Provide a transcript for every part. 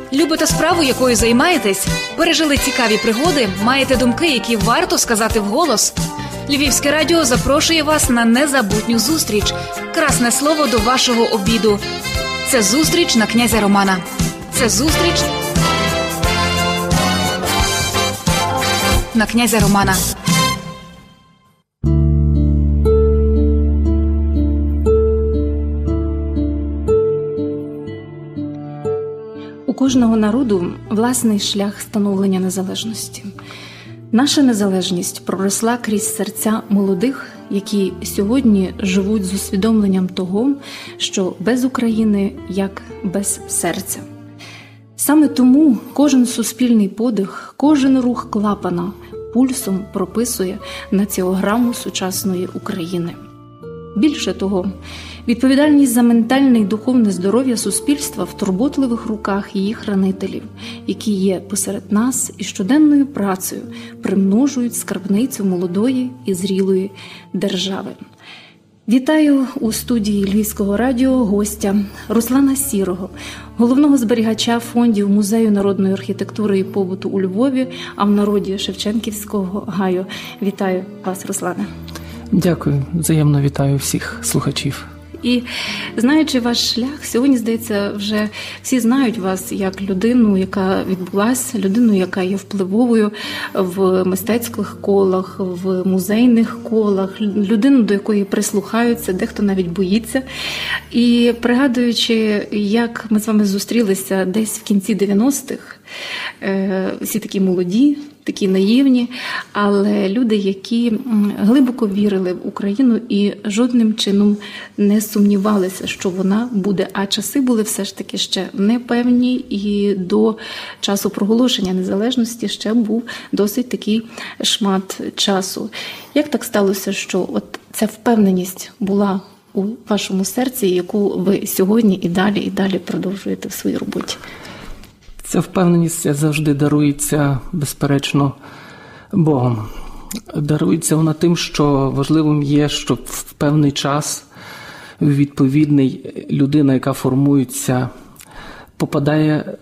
Любите справу, якою займаєтесь? Пережили цікаві пригоди? Маєте думки, які варто сказати вголос? Львівське радіо запрошує вас на незабутню зустріч. Красне слово до вашого обіду. Це зустріч на князя Романа. Це зустріч на князя Романа. У кожного народу власний шлях становлення незалежності. Наша незалежність проросла крізь серця молодих, які сьогодні живуть з усвідомленням того, що без України як без серця. Саме тому кожен суспільний подих, кожен рух клапана пульсом прописує націограму сучасної України. Більше того, відповідальність за ментальне і духовне здоров'я суспільства в турботливих руках її хранителів, які є посеред нас і щоденною працею примножують скарбницю молодої і зрілої держави. Вітаю у студії Львівського радіо гостя Руслана Сірого, головного зберігача фондів Музею народної архітектури і побуту у Львові, а в народі Шевченківського гаю. Вітаю вас, Руслане. Дякую. Взаємно вітаю всіх слухачів. І знаючи ваш шлях, сьогодні, здається, вже всі знають вас як людину, яка відбулася, людину, яка є впливовою в мистецьких колах, в музейних колах, людину, до якої прислухаються, дехто навіть боїться. І пригадуючи, як ми з вами зустрілися десь в кінці 90-х, всі такі молоді, такі наївні, але люди, які глибоко вірили в Україну і жодним чином не сумнівалися, що вона буде. А часи були все ж таки ще непевні, і до часу проголошення незалежності ще був досить такий шмат часу. Як так сталося, що от ця впевненість була у вашому серці, яку ви сьогодні і далі продовжуєте в своїй роботі? Ця впевненість завжди дарується, безперечно, Богом. Дарується вона тим, що важливим є, що в певний час відповідний людина, яка формується, попадає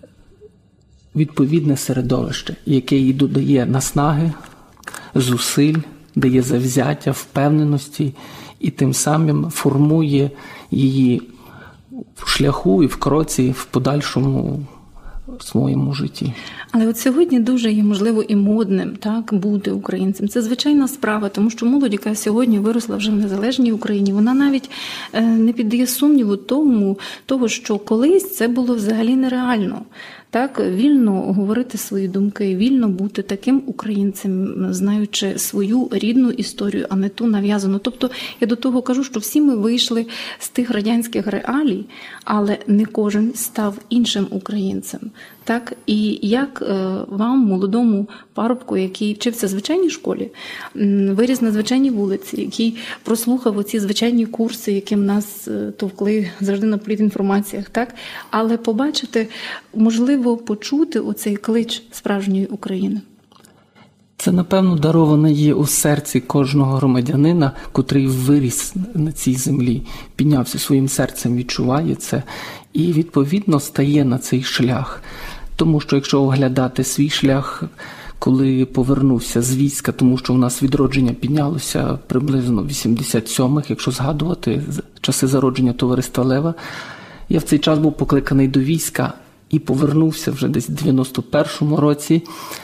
в відповідне середовище, яке їй додає наснаги, зусиль, дає завзяття, впевненості і тим самим формує її в шляху і в кроці, в подальшому в своєму житті. Але от сьогодні дуже є, можливо, і модним так бути українцем. Це звичайна справа, тому що молодь, яка сьогодні виросла вже в незалежній Україні, вона навіть не піддає сумніву того, що колись це було взагалі нереально. Так, вільно говорити свої думки, вільно бути таким українцем, знаючи свою рідну історію, а не ту нав'язану. Тобто, я до того кажу, що всі ми вийшли з тих радянських реалій, але не кожен став іншим українцем. Так, і як вам, молодому парубку, який вчився в звичайній школі, виріс на звичайній вулиці, який прослухав оці звичайні курси, яким нас товкли завжди на політінформаціях, так, але побачити, можливо, почути оцей клич справжньої України? Це, напевно, дароване є у серці кожного громадянина, котрий виріс на цій землі, піднявся своїм серцем, відчуває це і, відповідно, стає на цей шлях. Тому що, якщо оглядати свій шлях, коли повернувся з війська, тому що у нас відродження піднялося приблизно в 87-х, якщо згадувати часи зародження товариства Лева, я в цей час був покликаний до війська і повернувся вже десь в 91-му році,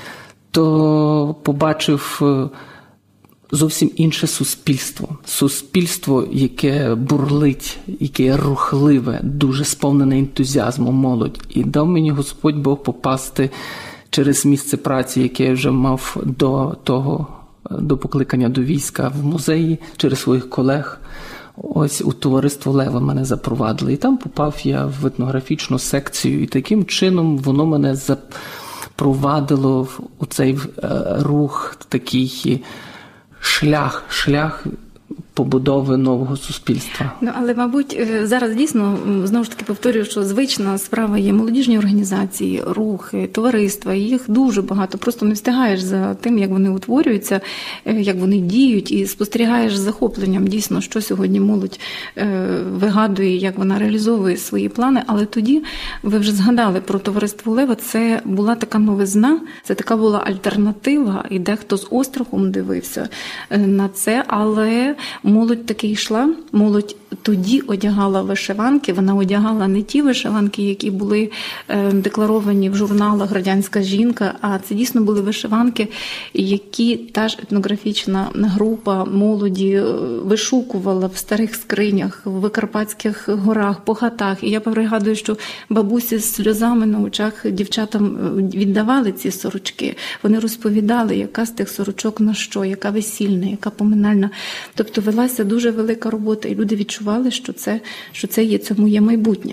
то побачив зовсім інше суспільство. Суспільство, яке бурлить, яке рухливе, дуже сповнене ентузіазмом молодь. І дав мені Господь Бог попасти через місце праці, яке я вже мав до покликання до війська в музеї, через своїх колег. Ось у товариство Лева мене запровадили. І там попав я в етнографічну секцію. І таким чином воно мене запровадило у цей рух, такий шлях побудови нового суспільства. Але, мабуть, зараз дійсно, знову ж таки повторюю, що звична справа є молодіжні організації, рухи, товариства, їх дуже багато. Просто не встигаєш за тим, як вони утворюються, як вони діють, і спостерігаєш з захопленням дійсно, що сьогодні молодь вигадує, як вона реалізовує свої плани. Але тоді, ви вже згадали про товариство Лева, це була така новизна, це така була альтернатива, і дехто з острахом дивився на це, але молодь таки йшла, молодь тоді одягала вишиванки, вона одягала не ті вишиванки, які були декларовані в журналах «Радянська жінка», а це дійсно були вишиванки, які та ж етнографічна група молоді вишукувала в старих скринях, в Карпатських горах, по хатах. І я пригадую, що бабусі з сльозами на очах дівчатам віддавали ці сорочки. Вони розповідали, яка з тих сорочок на що, яка весільна, яка поминальна. Тобто велася дуже велика робота, і люди відчували, що це є, цьому є майбутнє.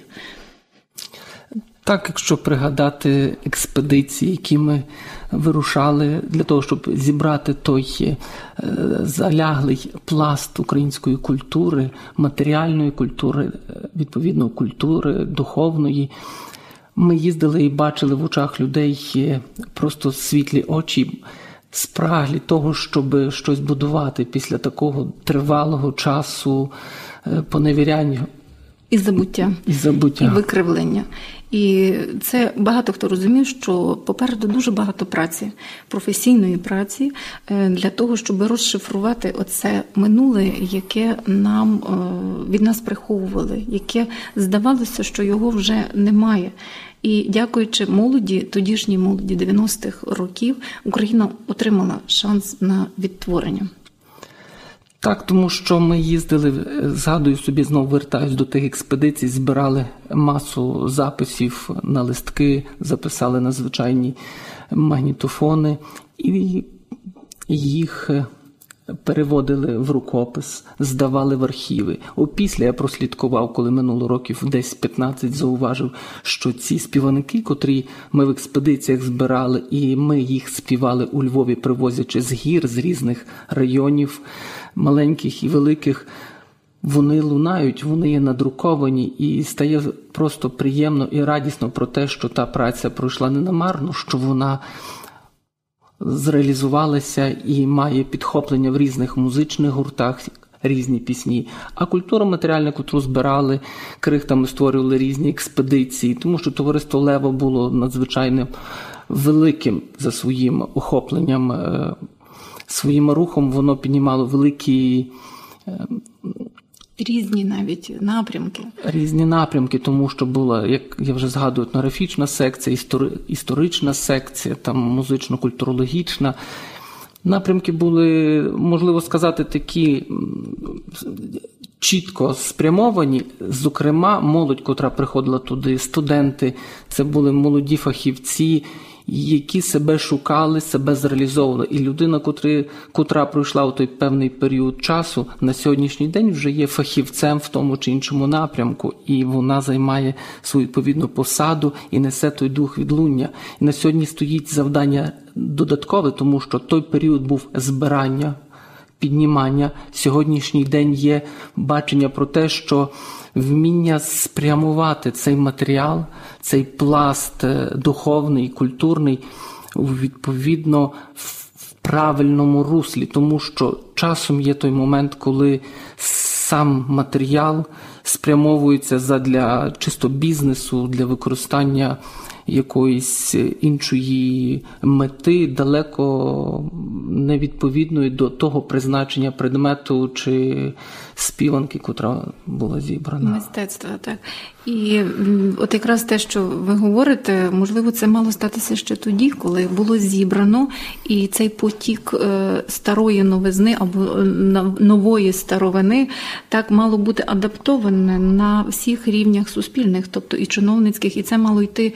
Так, якщо пригадати експедиції, які ми вирушали для того, щоб зібрати той заляглий пласт української культури, матеріальної культури, відповідно культури, духовної, ми їздили і бачили в очах людей просто світлі очі, спраглі того, щоб щось будувати після такого тривалого часу поневіряння. І забуття. І викривлення. І це багато хто розумів, що попереду дуже багато праці, професійної праці, для того, щоб розшифрувати оце минуле, яке від нас приховували, яке здавалося, що його вже немає. І дякуючи молоді, тодішній молоді 90-х років, Україна отримала шанс на відтворення. Так, тому що ми їздили, згадую собі, знову вертаюсь до тих експедицій, збирали масу записів на листки, записали на звичайні магнітофони і їх переводили в рукопис, здавали в архіви. Опісля я прослідкував, коли минуло років десь 15, зауважив, що ці співаники, котрі ми в експедиціях збирали, і ми їх співали у Львові, привозячи з гір, з різних районів, маленьких і великих, вони лунають, вони є надруковані, і стає просто приємно і радісно про те, що та праця пройшла не намарно, що вона зреалізувалася і має підхоплення в різних музичних гуртах, різні пісні. А культура матеріальна, котру збирали, крихтами створювали різні експедиції, тому що товариство Лева було надзвичайно великим за своїм охопленням, своїм рухом, воно піднімало великі різні навіть напрямки. Різні напрямки, тому що була, як я вже згадую, етнографічна секція, історична секція, там музично-культурологічна. Напрямки були, можливо сказати, такі чітко спрямовані. Зокрема, молодь, котра приходила туди, студенти, це були молоді фахівці, які себе шукали, себе зреалізовували. І людина, котра пройшла у той певний період часу, на сьогоднішній день вже є фахівцем в тому чи іншому напрямку. І вона займає свою відповідну посаду і несе той дух відлуння. І на сьогодні стоїть завдання додаткове, тому що той період був збирання, піднімання. Сьогоднішній день є бачення про те, що вміння спрямувати цей матеріал, цей пласт духовний, культурний, відповідно в правильному руслі, тому що часом є той момент, коли сам матеріал спрямовується задля чисто бізнесу, для використання якоїсь іншої мети, далеко невідповідної до того призначення предмету чи співанки, котра була зібрана. Мистецтво, так. І от якраз те, що ви говорите, можливо, це мало статися ще тоді, коли було зібрано, і цей потік старої новизни або нової старовини так мало бути адаптоване на всіх рівнях суспільних, тобто і чиновницьких, і це мало йти і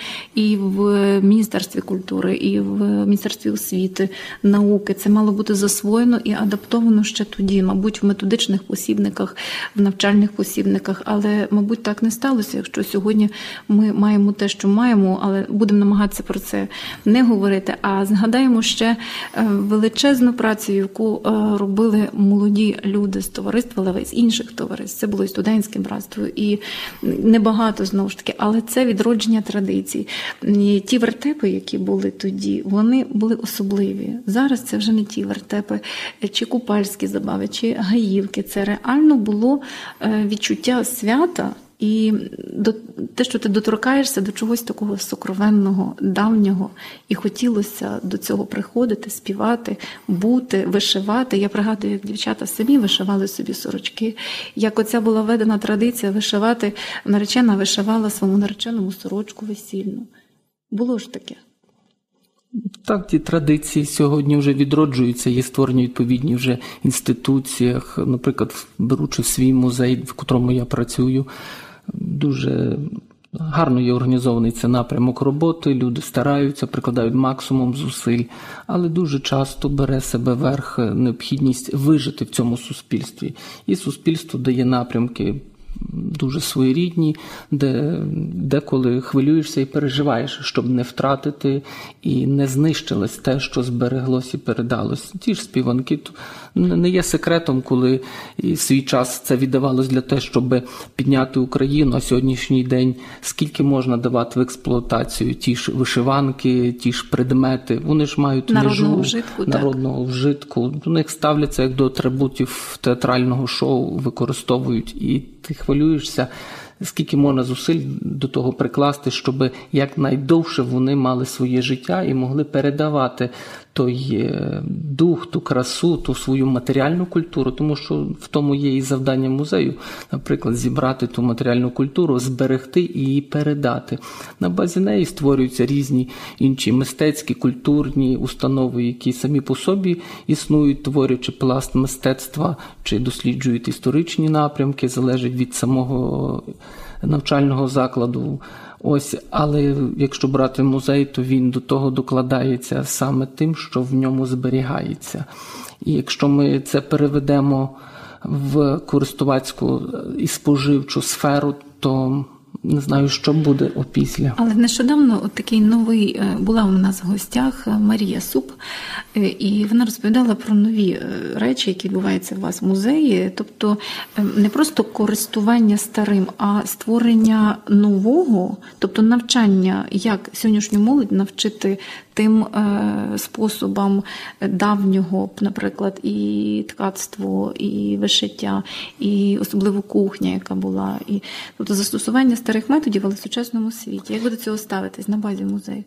і в Міністерстві культури, і в Міністерстві освіти, науки. Це мало бути засвоєно і адаптовано ще тоді, мабуть, в методичних посібниках, в навчальних посібниках. Але, мабуть, так не сталося, якщо сьогодні ми маємо те, що маємо, але будемо намагатися про це не говорити. А згадаємо ще величезну працю, яку робили молоді люди з товариства Лева, з інших товариств. Це було і студентське братство, і небагато, знову ж таки, але це відродження традицій. І ті вертепи, які були тоді, вони були особливі. Зараз це вже не ті вертепи, чи купальські забави, чи гаївки. Це реально було відчуття свята, і те, що ти доторкаєшся до чогось такого сокровенного, давнього, і хотілося до цього приходити, співати, бути, вишивати. Я пригадую, як дівчата самі вишивали собі сорочки, як оця була введена традиція вишивати, наречена вишивала своєму нареченому сорочку весільну. Було ж таке. Так, ті традиції сьогодні вже відроджуються, є створені відповідні вже інституціях. Наприклад, беручи свій музей, в котрому я працюю, дуже гарно є організований цей напрямок роботи, люди стараються, прикладають максимум зусиль, але дуже часто бере себе верх необхідність вижити в цьому суспільстві. І суспільство дає напрямки дуже своєрідні, де деколи хвилюєшся і переживаєш, щоб не втратити і не знищилось те, що збереглось і передалось. Ті ж співанки, не є секретом, коли і свій час це віддавалось для того, щоб підняти Україну, а сьогоднішній день скільки можна давати в експлуатацію ті ж вишиванки, ті ж предмети, вони ж мають народного вжитку. До них ставляться як до атрибутів театрального шоу, використовують, і ти хвилюєшся, скільки можна зусиль до того прикласти, щоб якнайдовше вони мали своє життя і могли передавати той дух, ту красу, ту свою матеріальну культуру, тому що в тому є і завдання музею, наприклад, зібрати ту матеріальну культуру, зберегти і її передати. На базі неї створюються різні інші мистецькі, культурні установи, які самі по собі існують, творячи пласт мистецтва, чи досліджують історичні напрямки, залежить від самого навчального закладу. Але якщо брати музей, то він до того докладається саме тим, що в ньому зберігається. І якщо ми це переведемо в користувацьку і споживчу сферу, то не знаю, що буде опісля. Але нещодавно такий новий, була у нас в гостях Марія Суп, і вона розповідала про нові речі, які відбуваються у вас в музеї. Тобто не просто користування старим, а створення нового, тобто навчання, як сьогоднішню молодь навчити тим способам давнього, наприклад, і ткацтво, і вишиття, і особливо кухня, яка була. І, тобто застосування старих методів, але в сучасному світі. Як ви до цього ставитесь на базі музею?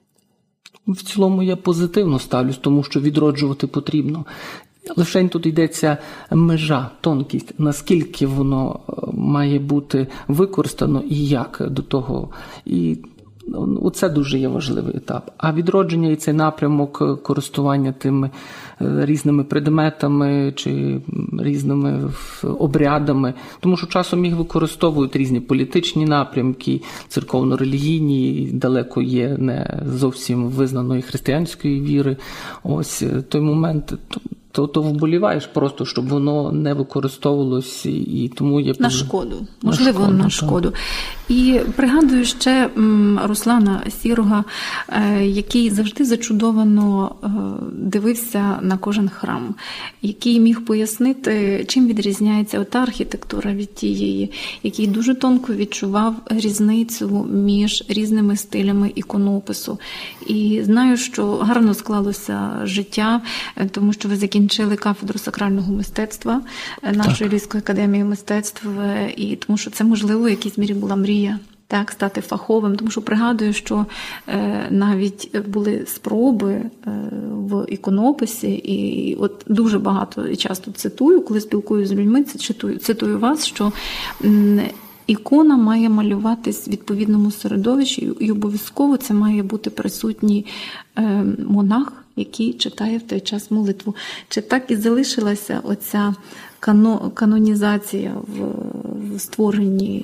В цілому я позитивно ставлюсь, тому що відроджувати потрібно. Лише тут йдеться межа, тонкість, наскільки воно має бути використано і як до того. І оце дуже є важливий етап. А відродження і цей напрямок користування тими різними предметами чи різними обрядами, тому що часом їх використовують різні політичні напрямки, церковно-релігійні, далеко є не зовсім визнаної християнської віри. Той момент, то вболіваєш просто, щоб воно не використовувалось, і тому є... На шкоду. Можливо, на шкоду. І пригадую ще Руслана Сірога, який завжди зачудовано дивився на кожен храм, який міг пояснити, чим відрізняється ота архітектура від тієї, який дуже тонко відчував різницю між різними стилями іконопису. І знаю, що гарно склалося життя, тому що ви закінчили кафедру сакрального мистецтва нашої Львівської академії мистецтв, і тому що це, можливо, в якійсь мірі була мрія. Так, стати фаховим, тому що пригадую, що навіть були спроби в іконописі, і от дуже багато і часто цитую, коли спілкуюся з людьми, цитую вас, що ікона має малюватись в відповідному середовищі, і обов'язково це має бути присутній монах, який читає в той час молитву. Чи так і залишилася оця канонізація в створенні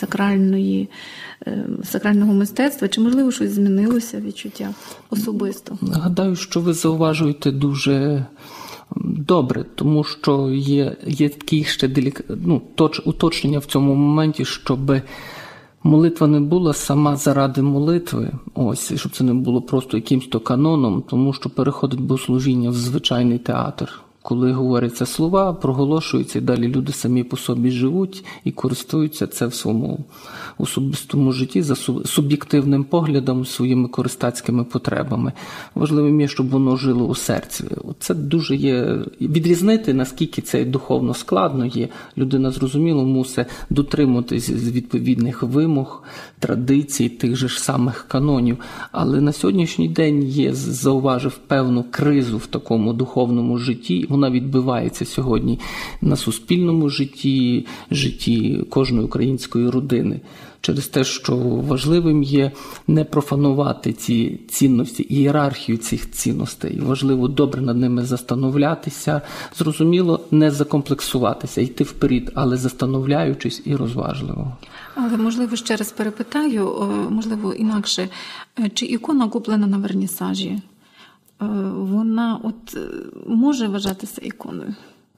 сакрального мистецтва, чи, можливо, щось змінилося відчуття особисто? Гадаю, що ви зауважуєте дуже добре, тому що є такі ще уточнення в цьому моменті, щоб молитва не була сама заради молитви, щоб це не було просто якимсь то каноном, тому що переходить богослужіння в звичайний театр. Коли говоряться слова, проголошуються, і далі люди самі по собі живуть і користуються це в своєму особистому житті за суб'єктивним поглядом, своїми користацькими потребами. Важливим є, щоб воно жило у серці. Це дуже є відрізнити, наскільки це духовно складно є. Людина, зрозуміло, мусить дотримуватись з відповідних вимог, традицій, тих же ж самих канонів. Але на сьогоднішній день зауважив певну кризу в такому духовному житті. Вона відбивається сьогодні на суспільному житті кожної української родини. Через те, що важливим є не профанувати ці цінності, ієрархію цих цінностей. Важливо добре над ними застановлятися, зрозуміло, не закомплексуватися, йти вперед, але застановляючись і розважливо. Але, можливо, ще раз перепитаю, можливо, інакше, чи ікона куплена на вернісажі, вона може вважатися іконою?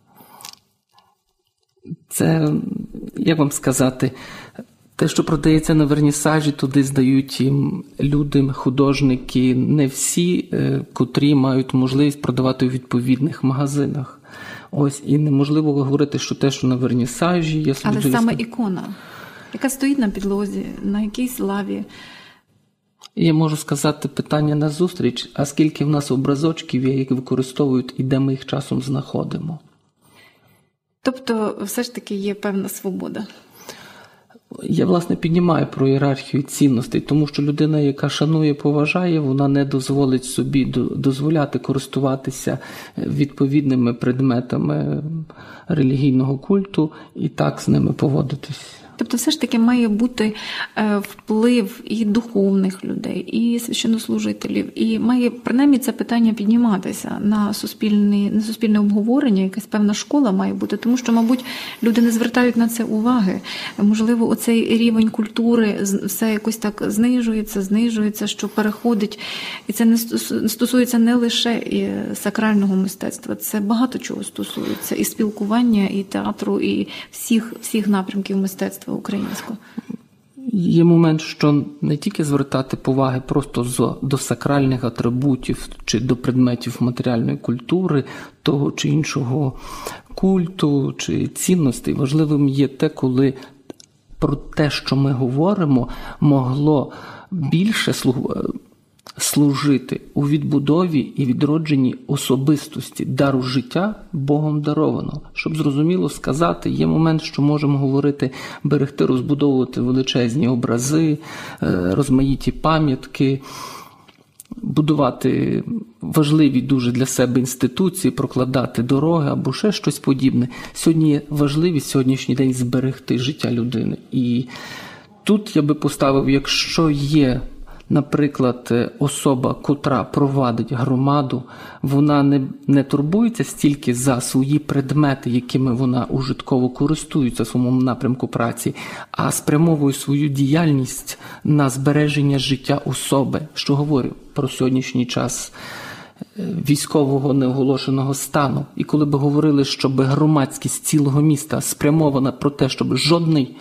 Це, як вам сказати, те, що продається на вернісажі, туди здають люди, художники, не всі, котрі мають можливість продавати у відповідних магазинах. І неможливо говорити, що те, що на вернісажі є... Але саме ікона, яка стоїть на підлозі, на якійсь лаві. Я можу сказати питання на зустріч, а скільки в нас образочків є, які використовують, і де ми їх часом знаходимо. Тобто, все ж таки є певна свобода. Я, власне, піднімаю про ієрархію цінностей, тому що людина, яка шанує, поважає, вона не дозволить собі дозволяти користуватися відповідними предметами релігійного культу і так з ними поводитись. Тобто все ж таки має бути вплив і духовних людей, і священнослужителів, і має принаймні це питання підніматися на суспільне обговорення, якась певна школа має бути, тому що, мабуть, люди не звертають на це уваги. Можливо, оцей рівень культури все якось так знижується, що переходить. І це не стосується не лише сакрального мистецтва, це багато чого стосується. І спілкування, і театру, і всіх напрямків мистецтва українського. Є момент, що не тільки звертати поваги просто до сакральних атрибутів чи до предметів матеріальної культури, того чи іншого культу чи цінностей. Важливим є те, коли про те, що ми говоримо, могло більше служити у відбудові і відродженні особистості, дару життя Богом дарованого. Щоб зрозуміло сказати, є момент, що можемо говорити, берегти, розбудовувати величезні образи, розмаїті пам'ятки, будувати важливі дуже для себе інституції, прокладати дороги або ще щось подібне. Сьогодні є важливість сьогоднішній день зберегти життя людини. І тут я би поставив, якщо є, наприклад, особа, котра провадить громаду, вона не турбується стільки за свої предмети, якими вона ужитково користується в своєму напрямку праці, а спрямовує свою діяльність на збереження життя особи, що говорю про сьогоднішній час військового неоголошеного стану. І коли б говорили, щоб громадськість цілого міста спрямована про те, щоб жодний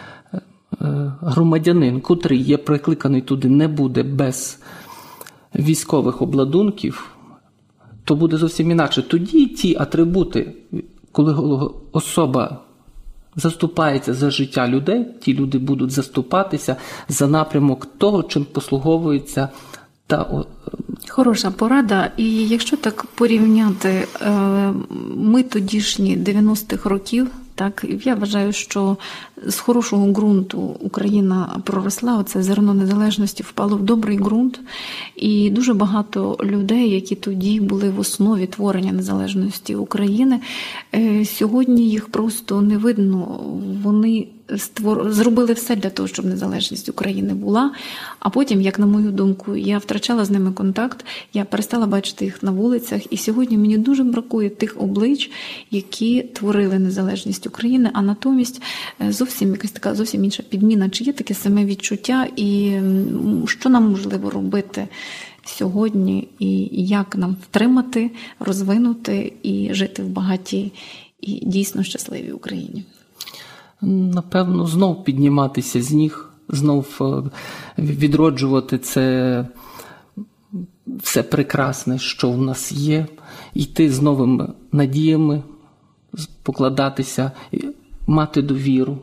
громадянин, котрий є прикликаний туди, не буде без військових обладунків, то буде зовсім інакше. Тоді ті атрибути, коли особа заступається за життя людей, ті люди будуть заступатися за напрямок того, чим послуговується та... Хороша порада. І якщо так порівняти ми тодішні 90-х років, так, я вважаю, що з хорошого ґрунту Україна проросла, оце зерно незалежності впало в добрий ґрунт, і дуже багато людей, які тоді були в основі творення незалежності України, сьогодні їх просто не видно, вони зробили все для того, щоб незалежність України була, а потім, як на мою думку, я втрачала з ними контакт, я перестала бачити їх на вулицях, і сьогодні мені дуже бракує тих облич, які творили незалежність України, а натомість зовсім якась така зовсім інша підміна. Чи є таке саме відчуття, і що нам можливо робити сьогодні, і як нам втримати, розвинути і жити в багатій і дійсно щасливій Україні? Напевно, знов підніматися з ніг, знов відроджувати це все прекрасне, що в нас є, йти з новими надіями, покладатися, мати довіру,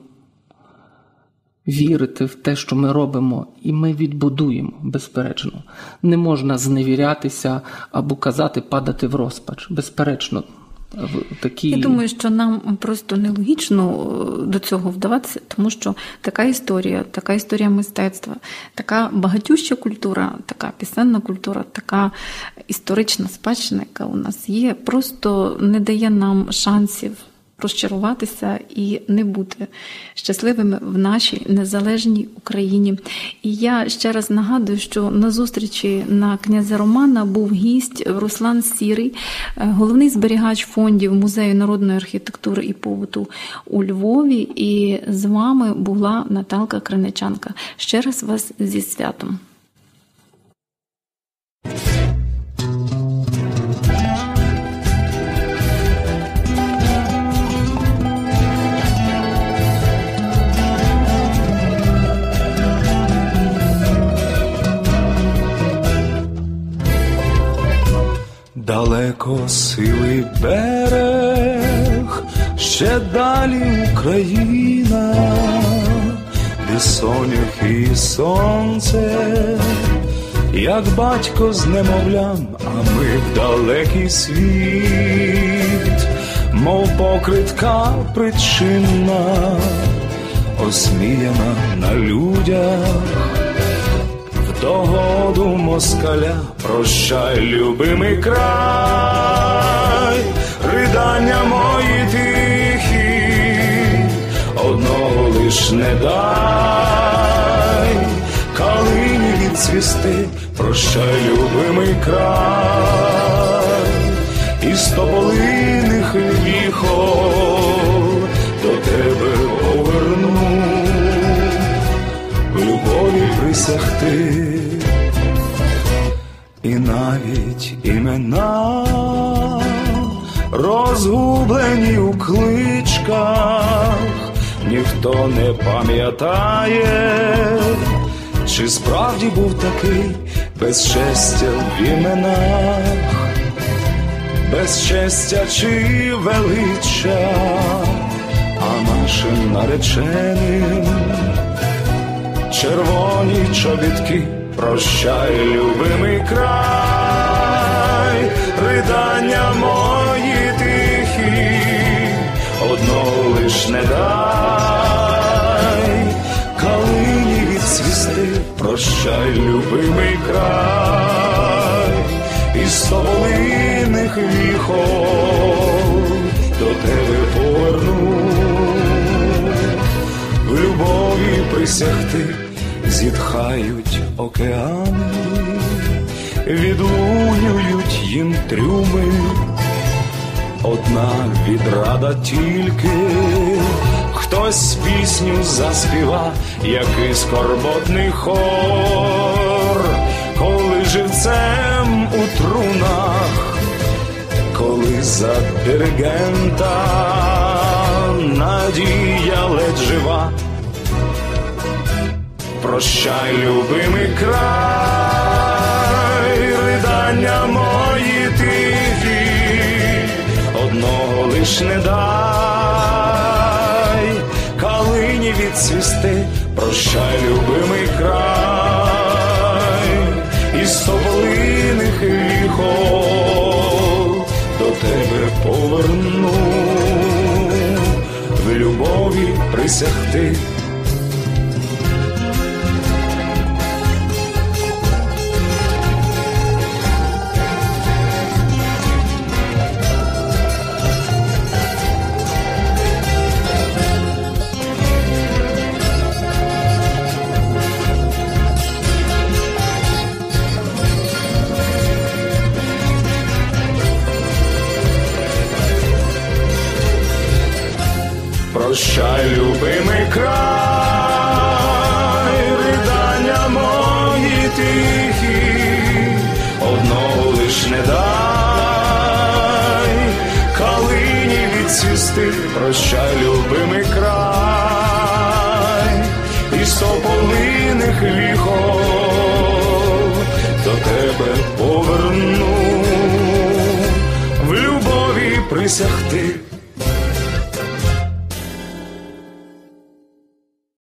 вірити в те, що ми робимо, і ми відбудуємо, безперечно. Не можна зневірятися або казати падати в розпач, безперечно. Я думаю, що нам просто нелогічно до цього вдаватися, тому що така історія мистецтва, така багатюща культура, така пісенна культура, така історична спадщина, яка у нас є, просто не дає нам шансів розчаруватися і не бути щасливими в нашій незалежній Україні. І я ще раз нагадую, що на зустрічі на князя Романа був гість Руслан Сірий, головний зберігач фондів Музею народної архітектури і побуту у Львові. І з вами була Наталка Криничанка. Ще раз вас зі святом. Далеко сивий берег, ще далі Україна, де соняхи і сонце, як батько з немовлям, а ми в далекий світ, мов покритка причинна, осміяна на людях. Догоду москаля, прощай, любимий край, ридання мої тихі, одного лиш не дай, калині відцвісти, прощай, любимий край, із тополиних віхол до тебе поверну, в любові присягти. І навіть імена, розгублені у кличках, ніхто не пам'ятає, чи справді був такий безчестя в іменах, безчестя чи велича, а нашим нареченим червоні чобітки. Прощай, любимий край, ридання мої тихі, одного лиш не дай, калині відцвісти. Прощай, любимий край, із тополиних віхол до тебе поверну, в любові присягти. Зітхають океани, відлунюють їм трюми, однак відрада тільки, хтось пісню заспіва, який скорботний хор, коли живцем у трунах, коли за диригента надія ледь жива. Прощай, любимий край, ридання мої тихі, одного лиш не дай, калині відцвісти. Прощай, любимий край, із тополиних віхол до тебе поверну, в любові присягти. прощай, любимий край, ридання мої тихі, одного лиш не дай, калині відцвісти, прощай, любимий край, із тополиних віхов до тебе поверну, в любові присягти.